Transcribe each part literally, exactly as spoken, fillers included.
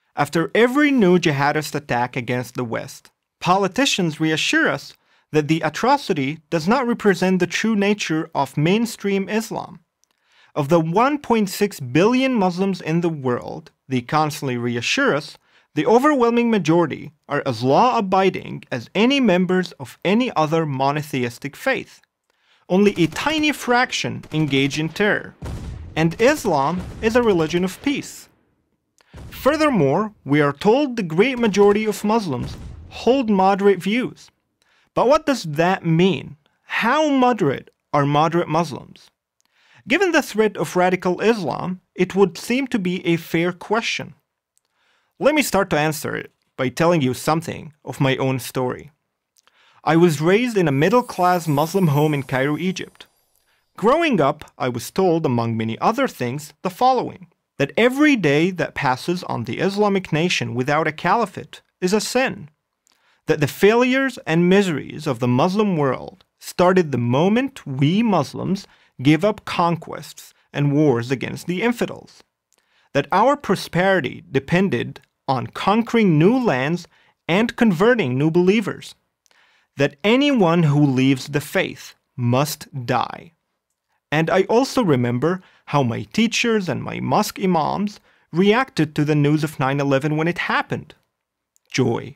After every new jihadist attack against the West, politicians reassure us that the atrocity does not represent the true nature of mainstream Islam. Of the one point six billion Muslims in the world, they constantly reassure us, the overwhelming majority are as law-abiding as any members of any other monotheistic faith. Only a tiny fraction engage in terror, and Islam is a religion of peace. Furthermore, we are told the great majority of Muslims hold moderate views. But what does that mean? How moderate are moderate Muslims? Given the threat of radical Islam, it would seem to be a fair question. Let me start to answer it by telling you something of my own story. I was raised in a middle-class Muslim home in Cairo, Egypt. Growing up, I was told, among many other things, the following: that every day that passes on the Islamic nation without a caliphate is a sin, that the failures and miseries of the Muslim world started the moment we Muslims gave up conquests and wars against the infidels, that our prosperity depended on conquering new lands and converting new believers, that anyone who leaves the faith must die. And I also remember how my teachers and my mosque imams reacted to the news of nine eleven when it happened. Joy.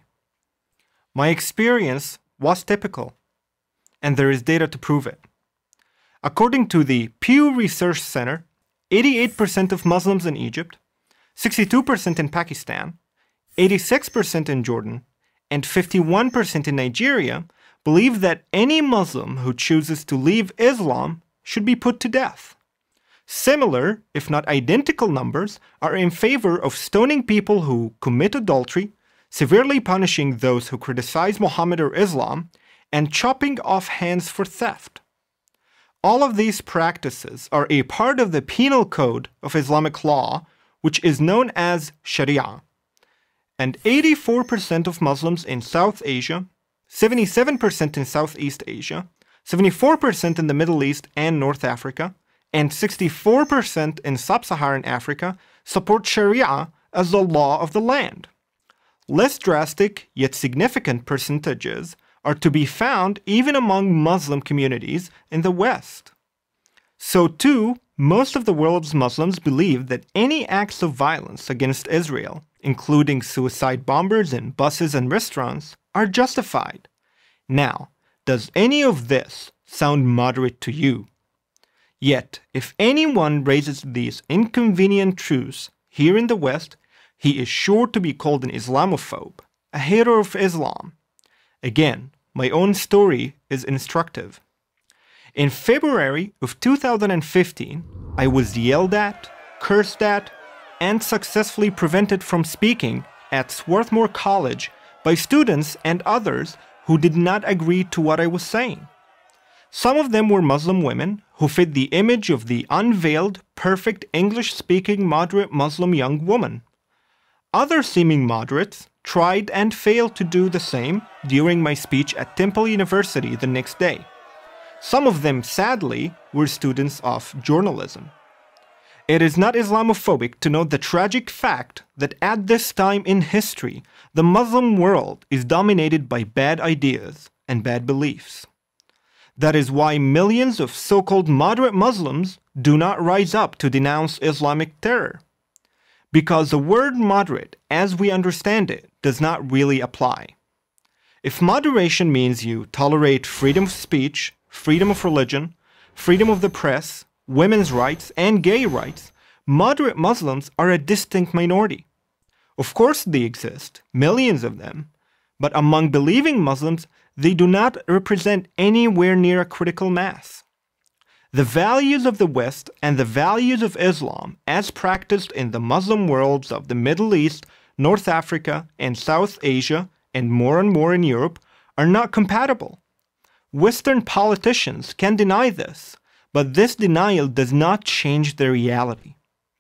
My experience was typical, and there is data to prove it. According to the Pew Research Center, eighty-eight percent of Muslims in Egypt, sixty-two percent in Pakistan, eighty-six percent in Jordan, and fifty-one percent in Nigeria believe that any Muslim who chooses to leave Islam should be put to death. Similar, if not identical numbers, are in favor of stoning people who commit adultery, severely punishing those who criticize Muhammad or Islam, and chopping off hands for theft. All of these practices are a part of the penal code of Islamic law, which is known as Sharia. And eighty-four percent of Muslims in South Asia, seventy-seven percent in Southeast Asia, seventy-four percent in the Middle East and North Africa, and sixty-four percent in Sub-Saharan Africa support Sharia as the law of the land. Less drastic, yet significant percentages are to be found even among Muslim communities in the West. So too, most of the world's Muslims believe that any acts of violence against Israel, including suicide bombers in buses and restaurants, are justified. Now, does any of this sound moderate to you? Yet, if anyone raises these inconvenient truths here in the West, he is sure to be called an Islamophobe, a hater of Islam. Again, my own story is instructive. In February of two thousand fifteen, I was yelled at, cursed at, and successfully prevented from speaking at Swarthmore College by students and others who did not agree to what I was saying. Some of them were Muslim women who fit the image of the unveiled, perfect English-speaking moderate Muslim young woman. Other seeming moderates tried and failed to do the same during my speech at Temple University the next day. Some of them, sadly, were students of journalism. It is not Islamophobic to note the tragic fact that at this time in history, the Muslim world is dominated by bad ideas and bad beliefs. That is why millions of so-called moderate Muslims do not rise up to denounce Islamic terror. Because the word moderate, as we understand it, does not really apply. If moderation means you tolerate freedom of speech, freedom of religion, freedom of the press, women's rights, and gay rights, moderate Muslims are a distinct minority. Of course they exist, millions of them, but among believing Muslims, they do not represent anywhere near a critical mass. The values of the West and the values of Islam, as practiced in the Muslim worlds of the Middle East, North Africa, and South Asia, and more and more in Europe, are not compatible. Western politicians can deny this, but this denial does not change the reality.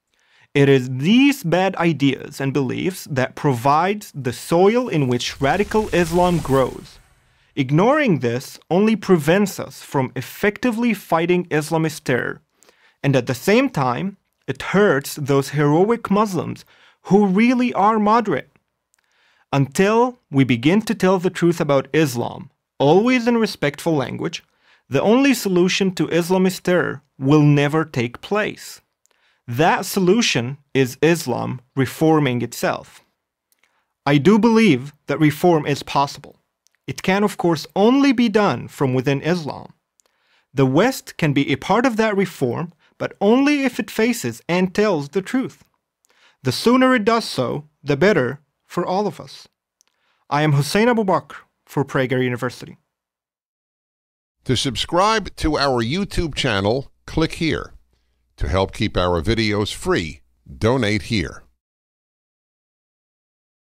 It is these bad ideas and beliefs that provides the soil in which radical Islam grows. Ignoring this only prevents us from effectively fighting Islamist terror, and at the same time, it hurts those heroic Muslims who really are moderate. Until we begin to tell the truth about Islam, always in respectful language, the only solution to Islamist terror will never take place. That solution is Islam reforming itself. I do believe that reform is possible. It can, of course, only be done from within Islam. The West can be a part of that reform, but only if it faces and tells the truth. The sooner it does so, the better for all of us. I am Hussein Aboubakr for Prager University. To subscribe to our YouTube channel, click here. To help keep our videos free, donate here.